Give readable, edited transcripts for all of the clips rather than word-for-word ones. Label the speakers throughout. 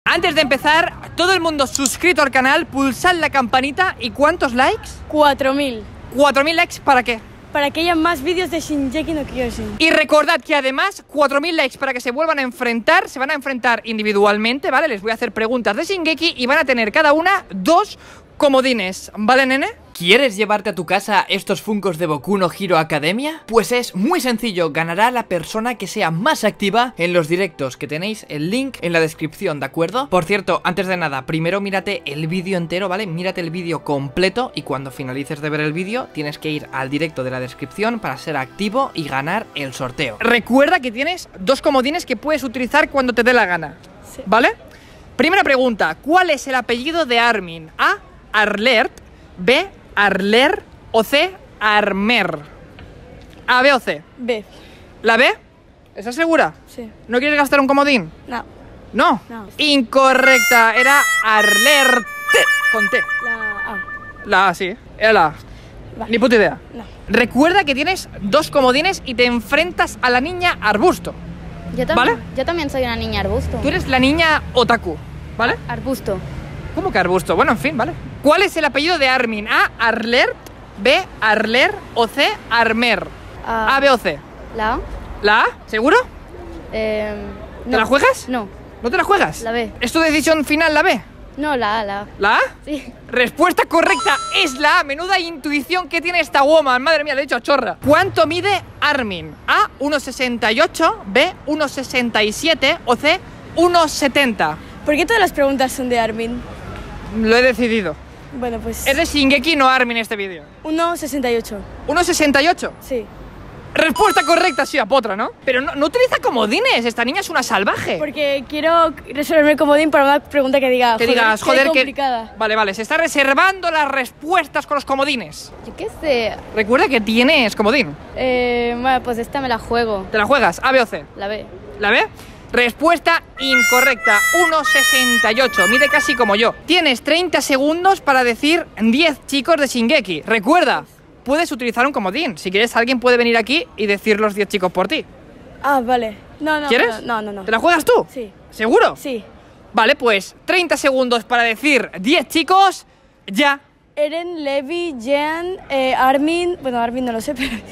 Speaker 1: Antes de empezar, todo el mundo suscrito al canal, pulsad la campanita. ¿Y cuántos likes?
Speaker 2: 4000.
Speaker 1: 4000 likes, ¿para qué?
Speaker 2: Para que haya más vídeos de Shingeki no Kyojin.
Speaker 1: Y recordad que además 4000 likes para que se vuelvan a enfrentar. Se van a enfrentar individualmente, ¿vale? Les voy a hacer preguntas de Shingeki y van a tener cada una 2 comodines, ¿vale, nene? ¿Quieres llevarte a tu casa estos Funkos de Boku no Hero Academia? Pues es muy sencillo, ganará la persona que sea más activa en los directos, que tenéis el link en la descripción, ¿de acuerdo? Por cierto, antes de nada, primero mírate el vídeo entero, ¿vale? Mírate el vídeo completo y cuando finalices de ver el vídeo tienes que ir al directo de la descripción para ser activo y ganar el sorteo. Recuerda que tienes 2 comodines que puedes utilizar cuando te dé la gana,
Speaker 2: Sí.
Speaker 1: ¿vale? Primera pregunta, ¿cuál es el apellido de Armin? A, Arlert, B, Arler o C, Armer. A, B o C.
Speaker 2: B.
Speaker 1: ¿La B? ¿Estás segura?
Speaker 2: Sí.
Speaker 1: ¿No quieres gastar un comodín?
Speaker 2: No.
Speaker 1: No.
Speaker 2: No.
Speaker 1: Incorrecta, era Arlert con T.
Speaker 2: La A.
Speaker 1: La A, sí, era la A.
Speaker 2: Vale.
Speaker 1: Ni puta idea.
Speaker 2: No.
Speaker 1: Recuerda que tienes 2 comodines y te enfrentas a la niña arbusto. ¿Vale?
Speaker 3: Yo también soy una niña arbusto.
Speaker 1: Tú eres la niña otaku, ¿vale?
Speaker 3: Arbusto.
Speaker 1: ¿Cómo que arbusto? Bueno, en fin, ¿vale? ¿Cuál es el apellido de Armin? A, Arlert, B, Arler o C, Armer. A, B o C.
Speaker 3: ¿La A?
Speaker 1: ¿La A? ¿Seguro?
Speaker 3: No.
Speaker 1: ¿Te la juegas?
Speaker 3: No.
Speaker 1: ¿No te la juegas?
Speaker 3: La B.
Speaker 1: ¿Es tu decisión final la B?
Speaker 3: No, la A, la A.
Speaker 1: ¿La A?
Speaker 3: Sí.
Speaker 1: Respuesta correcta es la A. Menuda intuición que tiene esta woman. Madre mía, le he dicho a chorra. ¿Cuánto mide Armin? A, 1,68, B, 1,67 o C, 1,70.
Speaker 2: ¿Por qué todas las preguntas son de Armin?
Speaker 1: Lo he decidido.
Speaker 2: Bueno, pues...
Speaker 1: Es de Shingeki no Armin este vídeo.
Speaker 2: 1,68.
Speaker 1: 1,68.
Speaker 2: Sí.
Speaker 1: Respuesta correcta, sí, a potra, ¿no? Pero no utiliza comodines, esta niña es una salvaje.
Speaker 2: Porque quiero resolverme el comodín para una pregunta que diga...
Speaker 1: Que digas, joder,
Speaker 2: qué
Speaker 1: que...
Speaker 2: complicada.
Speaker 1: Vale, se está reservando las respuestas con los comodines.
Speaker 3: Yo qué sé.
Speaker 1: Recuerda que tienes comodín.
Speaker 3: Bueno, pues esta me la juego.
Speaker 1: ¿Te la juegas? ¿A, B o C?
Speaker 3: La B.
Speaker 1: ¿La B? Respuesta incorrecta, 1,68, mide casi como yo. Tienes 30 segundos para decir 10 chicos de Shingeki. Recuerda, puedes utilizar un comodín. Si quieres, alguien puede venir aquí y decir los 10 chicos por ti.
Speaker 2: Ah, vale. No.
Speaker 1: ¿Quieres?
Speaker 2: No.
Speaker 1: ¿Te la juegas tú?
Speaker 2: Sí.
Speaker 1: ¿Seguro?
Speaker 2: Sí.
Speaker 1: Vale, pues 30 segundos para decir 10 chicos, ya.
Speaker 2: Eren, Levi, Jean, Armin... Bueno, Armin no lo sé, pero...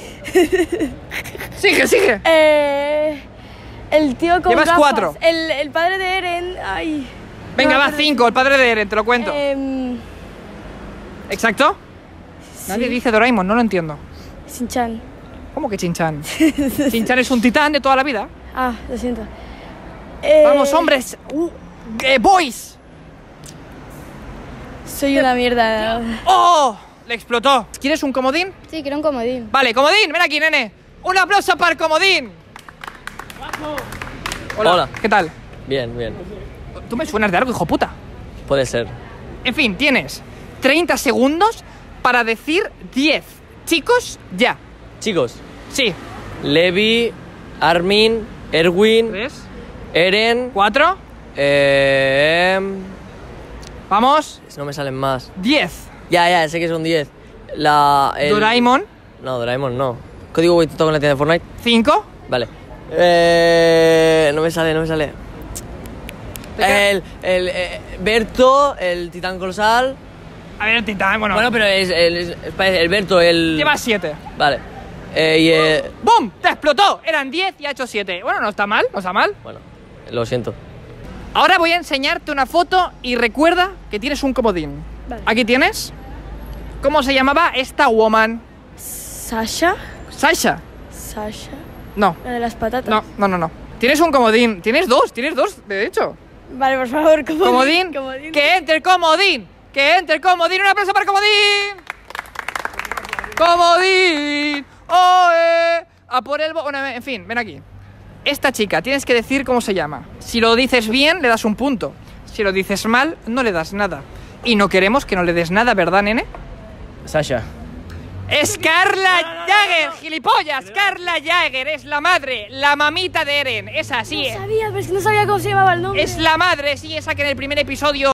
Speaker 1: Sigue.
Speaker 2: El tío con
Speaker 1: Llevas
Speaker 2: gafas.
Speaker 1: 4.
Speaker 2: El padre de Eren... Ay...
Speaker 1: Venga,
Speaker 2: No,
Speaker 1: va,
Speaker 2: pero-
Speaker 1: 5, el padre de Eren, te lo cuento. ¿Exacto? Nadie
Speaker 2: sí.
Speaker 1: dice Doraemon, no lo entiendo.
Speaker 2: Shin-chan.
Speaker 1: ¿Cómo que Shin-chan? Shin-chan es un titán de toda la vida.
Speaker 2: Ah, lo siento.
Speaker 1: Vamos, hombres. Boys.
Speaker 2: Soy una mierda.
Speaker 1: ¡Oh! Le explotó. ¿Quieres un comodín?
Speaker 3: Sí, quiero un comodín.
Speaker 1: Vale, comodín, ven aquí, nene. Un aplauso para el comodín.
Speaker 4: Hola.
Speaker 1: ¿Qué tal?
Speaker 4: Bien.
Speaker 1: Tú me suenas de algo, hijo puta.
Speaker 4: Puede ser.
Speaker 1: En fin, tienes 30 segundos para decir 10 chicos ya.
Speaker 4: Chicos,
Speaker 1: Sí.
Speaker 4: Levi, Armin, Erwin,
Speaker 1: 3,
Speaker 4: Eren...
Speaker 1: 4, vamos.
Speaker 4: No me salen más.
Speaker 1: 10.
Speaker 4: Ya, sé que son 10.
Speaker 1: Doraemon.
Speaker 4: No, Doraemon no. Código Waitu con la tienda de Fortnite.
Speaker 1: 5.
Speaker 4: Vale. No me sale. El Berto, el titán colosal.
Speaker 1: A ver, titán, bueno.
Speaker 4: Bueno, pero el Berto, el...
Speaker 1: Llevas 7.
Speaker 4: Vale.
Speaker 1: ¡Bum! ¡Te explotó! Eran 10 y ha hecho 7. Bueno, no está mal.
Speaker 4: Bueno, lo siento.
Speaker 1: Ahora voy a enseñarte una foto y recuerda que tienes un comodín.
Speaker 2: Vale.
Speaker 1: Aquí tienes. ¿Cómo se llamaba esta woman?
Speaker 2: ¿Sasha?
Speaker 1: Sasha.
Speaker 2: ¿Sasha?
Speaker 1: No.
Speaker 2: La de las patatas.
Speaker 1: No. Tienes un comodín. Tienes dos, de hecho.
Speaker 2: Vale, por favor,
Speaker 1: Comodín.
Speaker 2: comodín.
Speaker 1: Que entre el comodín. Un aplauso para el comodín. Comodín. ¡Oe! A por el... Bueno, en fin, ven aquí. Esta chica, tienes que decir cómo se llama. Si lo dices bien, le das un punto. Si lo dices mal, no le das nada. Y no queremos que no le des nada, ¿verdad, nene?
Speaker 4: Sasha.
Speaker 1: ¡Scarla Jagger, gilipollas! Scarla Jagger es la madre, la mamita de Eren. Es así.
Speaker 2: No sabía, pero es que no sabía cómo se llamaba el nombre.
Speaker 1: Es la madre, sí, esa que en el primer episodio...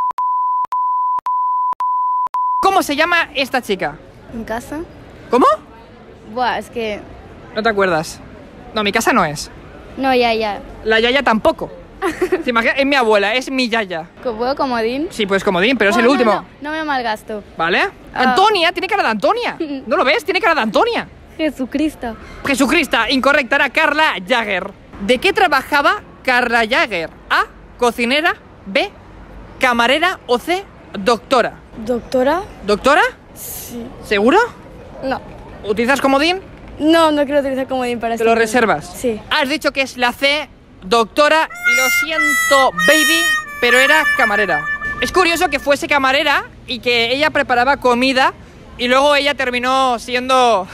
Speaker 1: ¿Cómo se llama esta chica?
Speaker 3: ¿En casa?
Speaker 1: ¿Cómo?
Speaker 3: Buah, es que...
Speaker 1: No te acuerdas. No, mi casa no es.
Speaker 3: No, ya.
Speaker 1: La Yaya tampoco. ¿Te imaginas? Es mi abuela, es mi yaya.
Speaker 3: ¿Puedo comodín?
Speaker 1: Sí, pues comodín, pero es
Speaker 3: Oh,
Speaker 1: el
Speaker 3: no,
Speaker 1: último.
Speaker 3: No me malgasto.
Speaker 1: ¿Vale?
Speaker 3: Ah.
Speaker 1: Antonia, tiene cara de Antonia. ¿No lo ves? Tiene cara de Antonia.
Speaker 3: Jesucristo.
Speaker 1: Jesucristo, incorrecta, era Carla Jagger. ¿De qué trabajaba Carla Jagger? A, cocinera, B, camarera o C, doctora.
Speaker 2: ¿Doctora?
Speaker 1: ¿Doctora?
Speaker 2: Sí.
Speaker 1: ¿Seguro?
Speaker 2: No.
Speaker 1: ¿Utilizas comodín?
Speaker 2: No, no quiero utilizar comodín para
Speaker 1: ¿Te
Speaker 2: esto.
Speaker 1: lo reservas?
Speaker 2: Sí.
Speaker 1: Has dicho que es la C, doctora, y lo siento, baby, pero era camarera. Es curioso que fuese camarera y que ella preparaba comida y luego ella terminó siendo...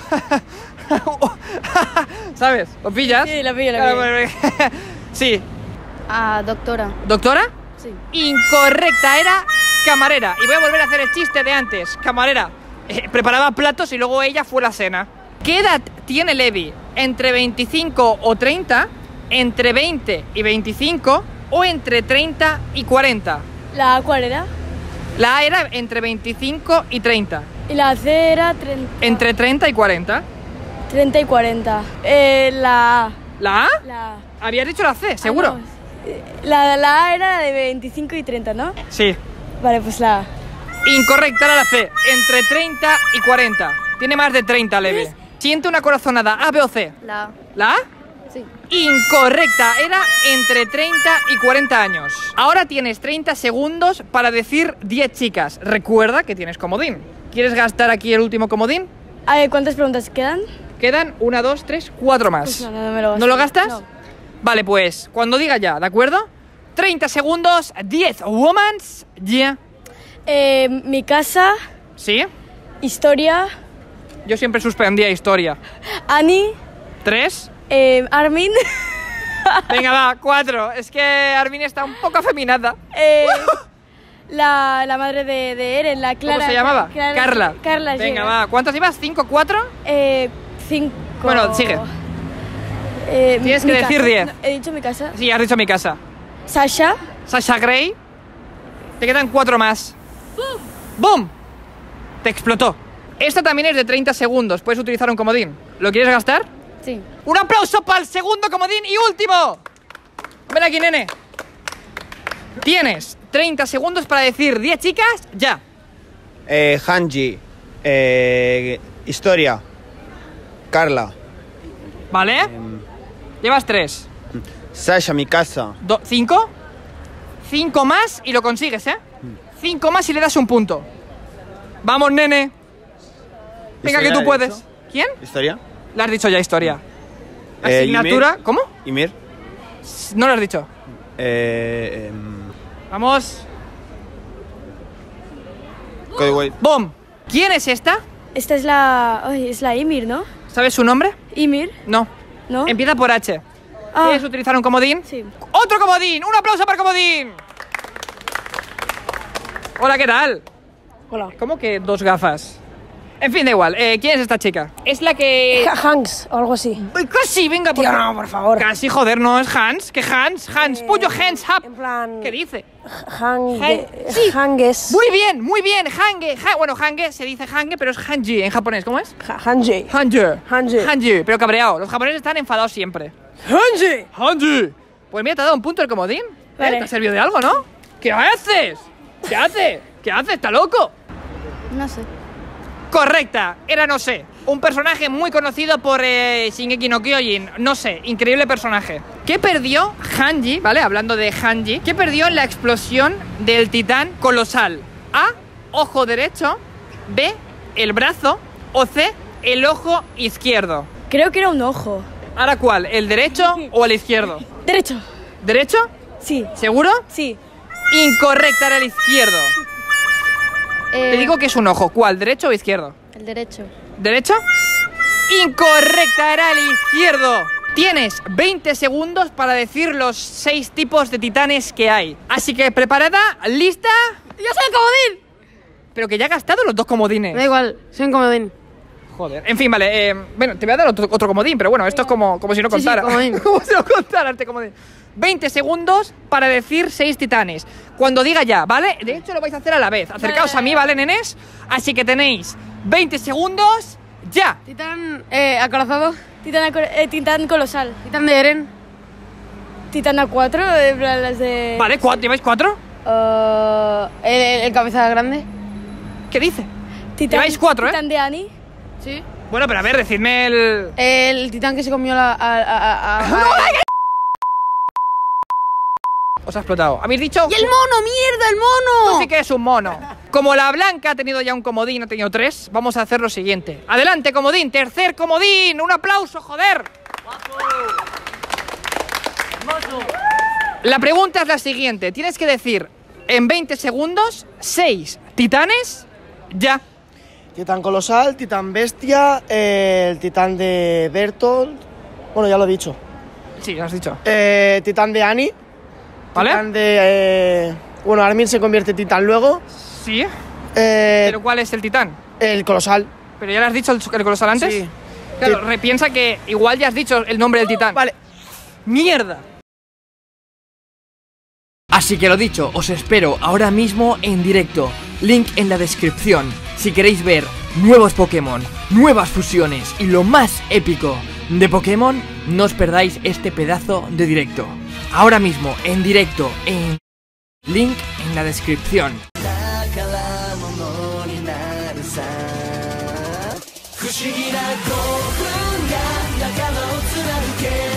Speaker 1: ¿Sabes? ¿Lo pillas?
Speaker 2: Sí, la pillo, la
Speaker 1: Claro,
Speaker 2: pillo.
Speaker 1: pues, sí.
Speaker 3: Ah, doctora.
Speaker 1: ¿Doctora?
Speaker 3: Sí.
Speaker 1: Incorrecta, era camarera. Y voy a volver a hacer el chiste de antes. Camarera preparaba platos y luego ella fue la cena. ¿Qué edad tiene Levi? ¿Entre 25 o 30? ¿Entre 20 y 25? ¿O entre 30 y 40?
Speaker 2: ¿La A cuál era?
Speaker 1: La A era entre 25 y 30.
Speaker 2: Y la C era 30.
Speaker 1: ¿Entre 30 y 40?
Speaker 2: 30 y 40. La A.
Speaker 1: ¿La A?
Speaker 2: La A.
Speaker 1: Habías dicho la C, seguro.
Speaker 2: Ah, no. La A era de 25 y 30, ¿no?
Speaker 1: Sí.
Speaker 2: Vale, pues la A.
Speaker 1: Incorrecta era la C, entre 30 y 40. Tiene más de 30, Levi. Siente una corazonada, A, B o C.
Speaker 3: La A.
Speaker 1: ¿La A?
Speaker 3: Sí.
Speaker 1: Incorrecta, era entre 30 y 40 años. Ahora tienes 30 segundos para decir 10 chicas. Recuerda que tienes comodín. ¿Quieres gastar aquí el último comodín?
Speaker 2: A ver, ¿cuántas preguntas quedan?
Speaker 1: Quedan 1, 2, 3, 4 más.
Speaker 2: Pues no me lo gasto.
Speaker 1: ¿No lo gastas?
Speaker 2: No.
Speaker 1: Vale, pues cuando diga ya, ¿de acuerdo? 30 segundos, 10 womans, yeah.
Speaker 2: Mi casa,
Speaker 1: ¿Sí?
Speaker 2: historia,
Speaker 1: Yo siempre suspendía historia.
Speaker 2: Ani,
Speaker 1: 3.
Speaker 2: Armin,
Speaker 1: Venga, va, 4. Es que Armin está un poco afeminada.
Speaker 2: la madre de Eren, la Clara.
Speaker 1: ¿Cómo se llamaba? Carla.
Speaker 2: Carla,
Speaker 1: Venga,
Speaker 2: sí.
Speaker 1: va. ¿Cuántas ibas? ¿5, 4?
Speaker 2: 5.
Speaker 1: Bueno, sigue. Tienes que
Speaker 2: mi
Speaker 1: decir
Speaker 2: casa.
Speaker 1: 10.
Speaker 2: No, he dicho mi casa.
Speaker 1: Sí, has dicho mi casa.
Speaker 2: Sasha.
Speaker 1: Sasha Grey. Te quedan 4 más. ¡Boom! Te explotó. Esta también es de 30 segundos. Puedes utilizar un comodín. ¿Lo quieres gastar?
Speaker 3: Sí.
Speaker 1: ¡Un aplauso para el segundo comodín y último! Ven aquí, nene. Tienes 30 segundos para decir 10 chicas, ya.
Speaker 5: Hanji, historia, Carla,
Speaker 1: ¿Vale? Llevas 3.
Speaker 5: Sasha, mi casa,
Speaker 1: 5. 5 más y lo consigues, ¿eh? 5 más y le das un punto. Vamos, nene. Venga, que
Speaker 5: ¿Historia
Speaker 1: tú
Speaker 5: he
Speaker 1: puedes.
Speaker 5: dicho?
Speaker 1: ¿Quién?
Speaker 5: historia,
Speaker 1: Le has dicho ya historia. Asignatura.
Speaker 5: Ymir.
Speaker 1: ¿Cómo?
Speaker 5: Ymir,
Speaker 1: No lo has dicho.
Speaker 5: eh,
Speaker 1: Vamos.
Speaker 5: Código-
Speaker 1: ¡Bom! ¿Quién es esta?
Speaker 2: Esta es la. Ay, es la Ymir, ¿no?
Speaker 1: ¿Sabes su nombre?
Speaker 2: Ymir,
Speaker 1: No.
Speaker 2: ¿no?
Speaker 1: Empieza por H.
Speaker 2: Ah.
Speaker 1: ¿Quieres utilizar un comodín?
Speaker 2: Sí.
Speaker 1: ¡Otro comodín! ¡Un aplauso para el comodín! Hola, ¿qué tal?
Speaker 2: Hola.
Speaker 1: ¿Cómo que 2 gafas? En fin, da igual. ¿Quién es esta chica? Es la que...
Speaker 6: Hanks o algo así.
Speaker 1: Ay, casi, venga,
Speaker 6: Tío, no, por favor.
Speaker 1: Casi, joder, no es Hans. ¿Qué Hans? Hans, put your hands up.
Speaker 6: En plan.
Speaker 1: ¿Qué dice?
Speaker 6: Sí. Hanges.
Speaker 1: Muy bien, muy bien. Hange. Bueno, Hange se dice Hange, pero es Hanji en japonés. ¿Cómo es?
Speaker 6: Hanji.
Speaker 1: Hanji.
Speaker 6: Hanji.
Speaker 1: Hanji, pero cabreado. Los japoneses están enfadados siempre.
Speaker 6: Hanji.
Speaker 1: Hanji. Pues mira, te ha dado un punto el comodín.
Speaker 2: Vale.
Speaker 1: ¿Te ha servido de algo, no? ¿Qué haces? ¿Qué haces? ¿Qué haces? ¿Está loco?
Speaker 3: No sé.
Speaker 1: Correcta, era no sé. Un personaje muy conocido por Shingeki no Kyojin. No sé, increíble personaje. ¿Qué perdió Hanji, vale? Hablando de Hanji. ¿Qué perdió en la explosión del titán colosal? A, ojo derecho. B, el brazo. O C, el ojo izquierdo.
Speaker 2: Creo que era un ojo.
Speaker 1: ¿Ahora cuál? ¿El derecho o el izquierdo?
Speaker 2: Derecho.
Speaker 1: ¿Derecho?
Speaker 2: Sí.
Speaker 1: ¿Seguro?
Speaker 2: Sí.
Speaker 1: Incorrecta, era el izquierdo. Te digo que es un ojo. ¿Cuál? ¿Derecho o izquierdo?
Speaker 3: El derecho.
Speaker 1: ¿Derecho? Incorrecta, era el izquierdo. Tienes 20 segundos para decir los 6 tipos de titanes que hay. Así que preparada, lista.
Speaker 6: ¡Yo soy el comodín!
Speaker 1: Pero que ya he gastado los 2 comodines.
Speaker 6: Da igual, soy un comodín.
Speaker 1: Joder. En fin, vale. Bueno, te voy a dar otro comodín, pero bueno, esto es como si no
Speaker 6: Sí, sí,
Speaker 1: contara.
Speaker 6: comodín.
Speaker 1: Como si no contara este comodín. 20 segundos para decir 6 titanes. Cuando diga ya, ¿vale? De hecho, lo vais a hacer a la vez. Acercaos a mí, ¿vale, nenes? Así que tenéis 20 segundos, ya.
Speaker 6: Titán acorazado.
Speaker 2: Titán colosal.
Speaker 6: Titán de Eren.
Speaker 2: Titana 4, en plan las de...
Speaker 1: Vale, ¿lleváis 4?
Speaker 6: El cabeza grande.
Speaker 1: ¿Qué dice?
Speaker 2: Titán,
Speaker 1: Lleváis 4, ¿eh?
Speaker 2: Titán de Annie.
Speaker 6: Sí.
Speaker 1: Bueno, pero a ver, decidme el...
Speaker 6: El titán que se comió
Speaker 1: Os ha explotado. ¿Habéis dicho?
Speaker 6: ¡Y el mono, mierda, el mono!
Speaker 1: Sí que es un mono. Como la blanca ha tenido ya un comodín, ha tenido 3, vamos a hacer lo siguiente. Adelante, comodín, tercer comodín. Un aplauso, joder. La pregunta es la siguiente. Tienes que decir en 20 segundos 6 titanes ya.
Speaker 7: Titán colosal, titán bestia, el titán de Bertolt. Bueno, ya lo he dicho.
Speaker 1: Sí, lo has dicho.
Speaker 7: Titán de Annie.
Speaker 1: ¿Vale?
Speaker 7: Titán de... bueno, Armin se convierte en titán luego.
Speaker 1: Sí. ¿Pero cuál es el titán?
Speaker 7: El colosal.
Speaker 1: ¿Pero ya le has dicho el colosal antes?
Speaker 7: Sí.
Speaker 1: Claro, repiensa que igual ya has dicho el nombre del titán.
Speaker 7: Vale.
Speaker 1: ¡Mierda! Así que lo dicho, os espero ahora mismo en directo. Link en la descripción. Si queréis ver nuevos Pokémon, nuevas fusiones y lo más épico de Pokémon, no os perdáis este pedazo de directo. Ahora mismo, en directo, en link en la descripción.
Speaker 8: 不思議な興奮が仲間を貫け